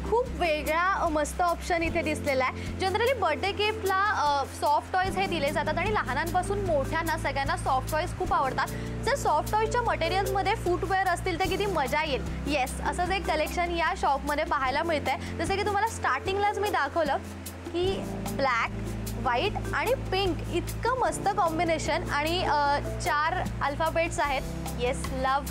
खूप वेगळा मस्त ऑप्शन इथे दिसलेला आहे. जनरली बर्थडे गिफ्टला सॉफ्ट टॉयज हे दिले जातात आणि लहानांपासून मोठ्यांना सगळ्यांना सॉफ्ट टॉयज खूप आवडतात. जर सॉफ्ट टॉयजच्या मटेरियल्समध्ये फुटवेअर असतील तर किती मजा येईल. येस, असंच एक कलेक्शन या शॉपमध्ये पाहायला मिळतंय. जसं की तुम्हाला स्टार्टिंगलाच मी दाखवलं की ब्लॅक, व्हाईट आणि पिंक इतकं मस्त कॉम्बिनेशन आणि 4 अल्फाबेट्स आहेत. Yes, love.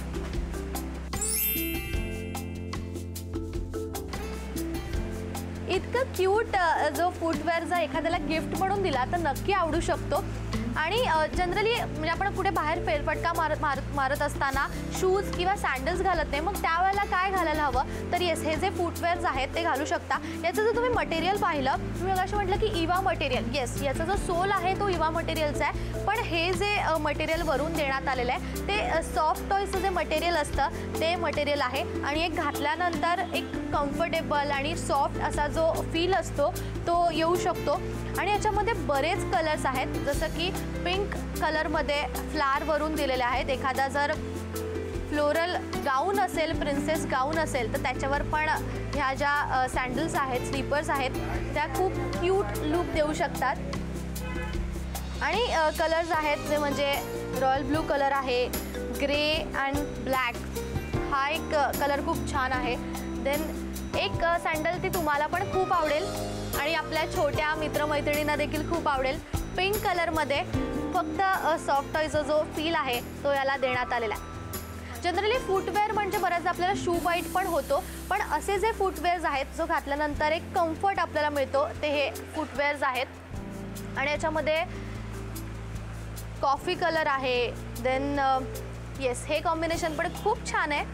इतकं क्यूट जो फुटवेअर जर एखाद्याला गिफ्ट म्हणून दिला तर नक्की आवडू शकतो. आणि जनरली म्हणजे आपण कुठे बाहेर फेरफटका मारत असताना शूज किंवा सँडल्स घालत नाही, मग त्यावेळेला काय घालायला हवं तर येस, हे जे फुटवेअर्स आहेत ते घालू शकता. याचं जर तुम्ही मटेरियल पाहिलं, तुम्ही मगाशी म्हटलं की इवा मटेरियल. येस, याचा जो सोल आहे तो इवा मटेरियलचा आहे, पण हे जे मटेरियल वरून देण्यात आलेलं आहे ते सॉफ्ट टॉयचं जे मटेरियल असतं ते मटेरियल आहे. आणि एक घातल्यानंतर एक कम्फर्टेबल आणि सॉफ्ट असा जो फील असतो तो येऊ शकतो. आणि याच्यामध्ये बरेच कलर्स आहेत, जसं की पिंक कलरमध्ये फ्लावर वरून दिलेले आहेत. एखादा जर फ्लोरल गाऊन असेल, प्रिन्सेस गाऊन असेल तर त्याच्यावर पण ह्या ज्या सँडल्स आहेत, स्लीपर्स आहेत त्या खूप क्यूट लुक देऊ शकतात. आणि कलर्स आहेत जे म्हणजे रॉयल ब्लू कलर आहे, ग्रे अँड ब्लॅक हा एक कलर खूप छान आहे. देन एक सँडल ती तुम्हाला पण खूप आवडेल आणि आपल्या छोट्या मित्रमैत्रिणींना देखील खूप आवडेल. पिंक कलरमध्ये फक्त सॉफ्ट टॉयचा जो फील आहे तो याला देण्यात आलेला आहे. जनरली फुटवेअर म्हणजे बऱ्याचदा आपल्याला शू बाईट पण होतो, पण असे जे फुटवेअर्स आहेत जो घातल्यानंतर एक कम्फर्ट आपल्याला मिळतो ते हे फुटवेअर्स आहेत. आणि याच्यामध्ये कॉफी कलर आहे. देन येस, हे कॉम्बिनेशन पण खूप छान आहे.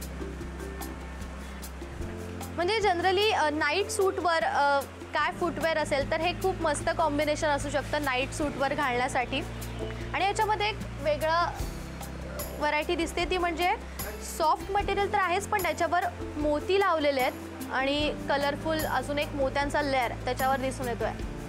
म्हणजे जनरली नाईट सूटवर काय फुटवेअर असेल तर हे खूप मस्त कॉम्बिनेशन असू शकतं नाईट सूटवर घालण्यासाठी. आणि याच्यामध्ये एक वेगळं व्हरायटी दिसते ती म्हणजे सॉफ्ट मटेरियल तर आहेच, पण त्याच्यावर मोती लावलेले आहेत आणि कलरफुल अजून एक मोत्यांचा लेअर त्याच्यावर दिसून येतोय.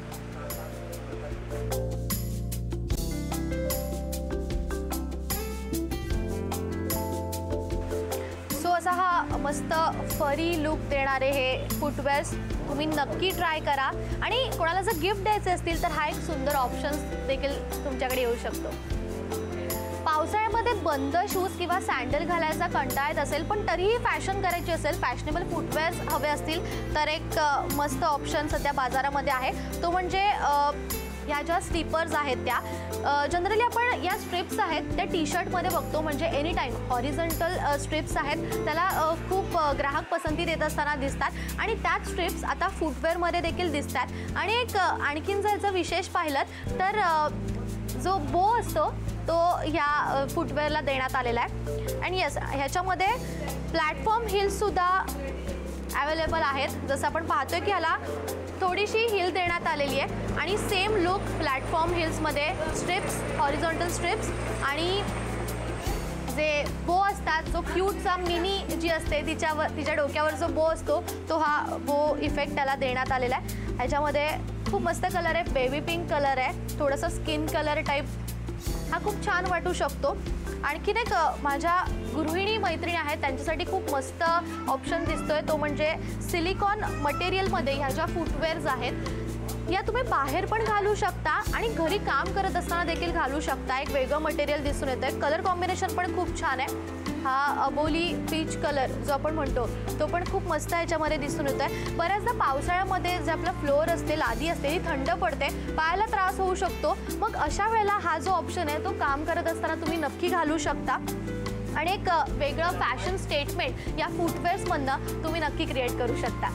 असा हा मस्त फरी लुक देणारे हे फुटवेअर्स तुम्ही नक्की ट्राय करा. आणि कोणाला जर गिफ्ट द्यायचे असतील तर हा एक सुंदर ऑप्शन देखील तुमच्याकडे येऊ शकतो. पावसाळ्यामध्ये बंद शूज किंवा सँडल घालायचा कंटाळा येत असेल पण तरीही फॅशन करायची असेल, फॅशनेबल फुटवेअर्स हवे असतील तर एक मस्त ऑप्शन सध्या बाजारामध्ये आहे. तो म्हणजे ह्या ज्या स्लीपर्स आहेत त्या जनरली आपण या स्ट्रिप्स आहेत त्या टी शर्टमध्ये बघतो, म्हणजे एनी टाईम हॉरिझॉन्टल स्ट्रिप्स आहेत त्याला खूप ग्राहक पसंती देत असताना दिसतात आणि त्याच स्ट्रिप्स आता फुटवेअरमध्ये देखील दिसतात. आणि एक आणखीन जर याचं विशेष पाहिलं तर जो बो असतो तो ह्या फुटवेअरला देण्यात आलेला आहे. आणि येस, ह्याच्यामध्ये प्लॅटफॉर्म हिल्ससुद्धा अवेलेबल आहेत. जसं आपण पाहतोय की ह्याला थोडीशी हिल देण्यात आलेली आहे आणि सेम लुक प्लॅटफॉर्म हिल्समध्ये स्ट्रिप्स, हॉरिझॉन्टल स्ट्रिप्स आणि जे बो असतात, जो क्यूटचा मिनी जी असते तिच्या डोक्यावर जो बो असतो तो हा बो इफेक्ट त्याला देण्यात आलेला आहे. ह्याच्यामध्ये खूप मस्त कलर आहे, बेबी पिंक कलर आहे, थोडंसं स्किन कलर टाईप, हा खूप छान वाटू शकतो. आणखीन एक माझ्या गृहिणी मैत्रिणी आहेत त्यांच्यासाठी खूप मस्त ऑप्शन दिसतोय तो म्हणजे सिलिकॉन मटेरियलमध्ये ह्या ज्या फुटवेअर्स आहेत या तुम्ही बाहेर पण घालू शकता आणि घरी काम करत असताना देखील घालू शकता. एक वेगळं मटेरियल दिसून येतं आहे. कलर कॉम्बिनेशन पण खूप छान आहे. हा अबोली पीच कलर जो आपण म्हणतो तो पण खूप मस्त ह्याच्यामध्ये दिसून येतो आहे. बऱ्याचदा पावसाळ्यामध्ये जे आपलं फ्लोअर असते, लादी असते, ती थंड पडते, पायाला त्रास होऊ शकतो. मग अशा वेळेला हा जो ऑप्शन आहे तो काम करत असताना तुम्ही नक्की घालू शकता आणि एक वेगळं फॅशन स्टेटमेंट या फुटवेअर्समधनं तुम्ही नक्की क्रिएट करू शकता.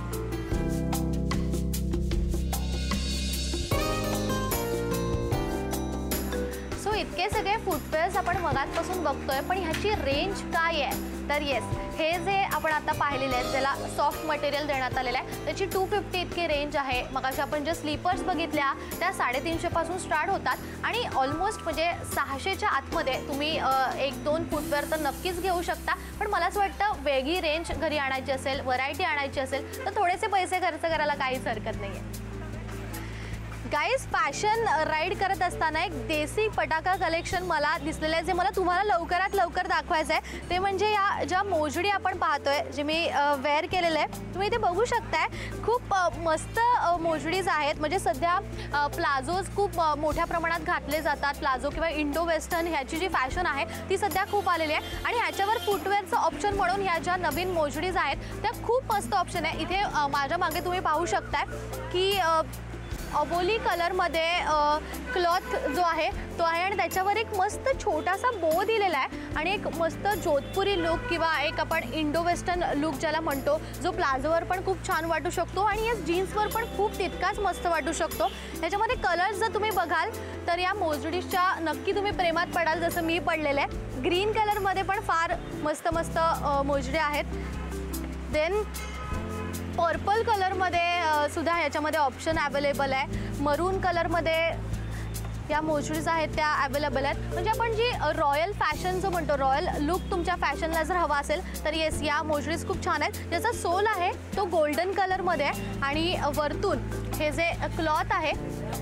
इतके सगळे फुटवेअर्स आपण मगाचपासून बघतोय, पण ह्याची रेंज काय आहे तर येस, हे जे आपण आता पाहिलेले आहेत ज्याला सॉफ्ट मटेरियल देण्यात आलेलं आहे त्याची 250 इतकी रेंज आहे. मगाशी आपण जे स्लीपर्स बघितल्या त्या 350 पासून स्टार्ट होतात आणि ऑलमोस्ट म्हणजे 600च्या आतमध्ये तुम्ही 1-2 फुटवेअर तर नक्कीच घेऊ शकता. पण मला असं वाटतं वेगळी रेंज घरी आणायची असेल, व्हरायटी आणायची असेल तर थोडेसे पैसे खर्च करायला काहीच हरकत नाही आहे. गाईज फॅशन राईड करत असताना एक देसी पटाका कलेक्शन मला दिसलेलं आहे, जे मला तुम्हाला लवकरात लवकर दाखवायचं आहे. ते म्हणजे या ज्या मोजडी आपण पाहतोय, जे मी वेअर केलेलं आहे, तुम्ही इथे बघू शकताय. खूप मस्त मोजडीज आहेत. म्हणजे सध्या प्लाझोज खूप मोठ्या प्रमाणात घातले जातात. प्लाझो किंवा इंडो वेस्टर्न ह्याची जी फॅशन आहे ती सध्या खूप आलेली आहे. आणि ह्याच्यावर फुटवेअरचं ऑप्शन म्हणून ह्या ज्या नवीन मोजडीज आहेत त्या खूप मस्त ऑप्शन आहे. इथे माझ्या मागे तुम्ही पाहू शकताय की अबोली कलरमध्ये क्लॉथ जो आहे तो आहे आणि त्याच्यावर एक मस्त छोटासा बो दिलेला आहे आणि एक मस्त जोधपुरी लुक किंवा एक आपण इंडो वेस्टर्न लुक ज्याला म्हणतो, जो प्लाझोवर पण खूप छान वाटू शकतो आणि या जीन्सवर पण खूप तितकाच मस्त वाटू शकतो. त्याच्यामध्ये कलर्स जर तुम्ही बघाल तर या मोजडीच्या नक्की तुम्ही प्रेमात पडाल, जसं मी पडलेलं आहे. ग्रीन कलरमध्ये पण फार मस्त मस्त मोजडे आहेत. देन पर्पल कलरमध्ये सुद्धा ह्याच्यामध्ये ऑप्शन अवेलेबल आहे. मरून कलरमध्ये या मोजडीज आहेत त्या अवेलेबल आहेत. म्हणजे आपण जी रॉयल फॅशन जो म्हणतो, रॉयल लुक तुमच्या फॅशनला जर हवा असेल तर येस, या मोजडीज खूप छान आहेत. ज्याचा सोल आहे तो गोल्डन कलरमध्ये आहे आणि वरतून हे जे क्लॉथ आहे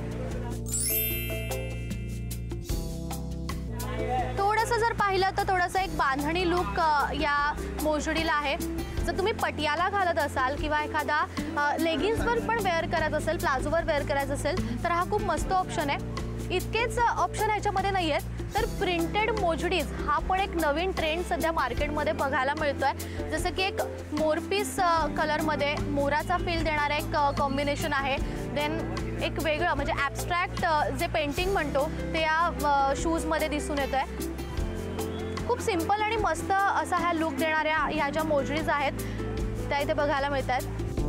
थोडंसं जर पाहिलं तर थोडंसं एक बांधणी लुक या मोजडीला आहे. जर तुम्ही पटियाला घालत असाल किंवा एखादा लेगिन्सवर पण वेअर करत असेल, प्लाझोवर वेअर करायचं असेल तर हा खूप मस्त ऑप्शन आहे. इतकेच ऑप्शन ह्याच्यामध्ये नाही आहेत, तर प्रिंटेड मोजडीज हा पण एक नवीन ट्रेंड सध्या मार्केटमध्ये बघायला मिळतो आहे. जसं की एक मोरपीस कलरमध्ये मोराचा फील देणारा एक कॉम्बिनेशन आहे. देन एक वेगळं म्हणजे ॲब्स्ट्रॅक्ट जे पेंटिंग म्हणतो ते या शूजमध्ये दिसून येतं आहे. खूप सिंपल आणि मस्त असा हा लुक देणाऱ्या ह्या ज्या मोजडीज आहेत त्या इथे बघायला मिळतात.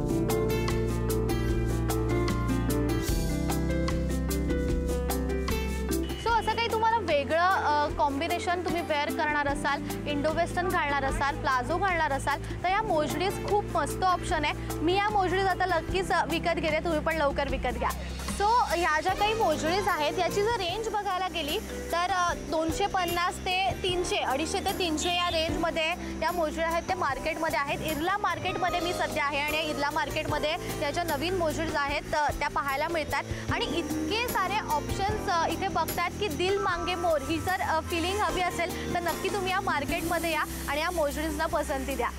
सो असं काही तुम्हाला वेगळं कॉम्बिनेशन तुम्ही वेअर करणार असाल, इंडो वेस्टर्न घालणार असाल, प्लाझो घालणार असाल तर या मोजडीज खूप मस्त ऑप्शन आहे. मी या मोजडीज आता नक्कीच विकत घेते, तुम्ही पण लवकर विकत घ्या. सो ह्या ज्या काही मोजडीज आहेत याची जर रेंज बघायला गेली तर 250 ते 300, 250 ते 300 या रेंजमध्ये या मोजडी आहेत ते मार्केटमध्ये आहेत. इर्ला मार्केटमध्ये मी सध्या आहे आणि इर्ला मार्केटमध्ये या ज्या नवीन मोजडीज आहेत त्या पाहायला मिळतात. आणि इतके सारे ऑप्शन्स इथे बघतात की दिल मांगे मोर ही जर फिलिंग हवी असेल तर नक्की तुम्ही या मार्केटमध्ये या आणि या मोजडीजना पसंती द्या.